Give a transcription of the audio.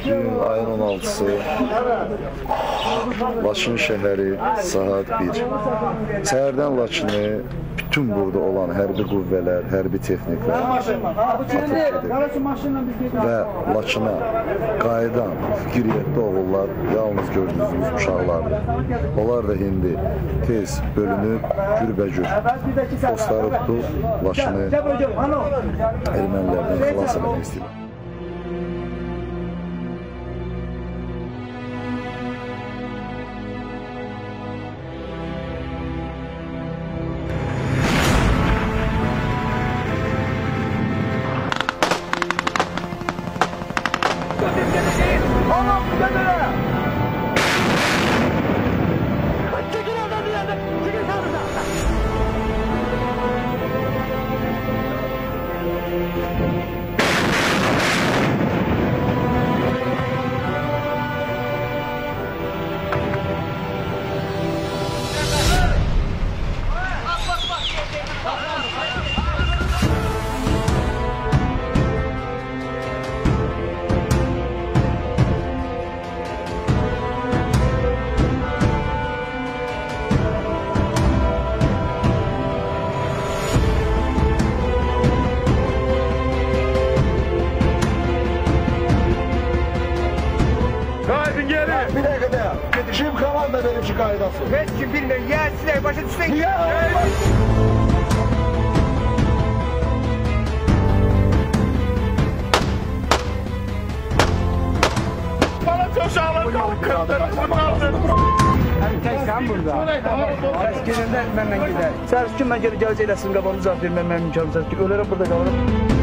Bugün ayın 16'sı Laçın şəhəri saat 1. Səhərdən Laçını bütün burada olan hərbi qüvvələr, hərbi texniklər atıb gedir. Və Laçına qayıdan qiriyyətli oğullar yalnız gördüyünüz uşaqlardır. Onlar da indi tez bölünüb, gürbəcür postları tutub Laçını ermənilərdən xilas etmək istəyirlər. Bir dakika da. Kim kalan da benim şu kaydası. Hiç kim bilmiyor. Ya size başa düşsün. Ya Bana çok sağlam kalkın. Sen burada. Eskiden benden gider. Sen kim ben geleceğiz eylesin kabanı zaten ben imkanım. Ölürüm burada kalırım.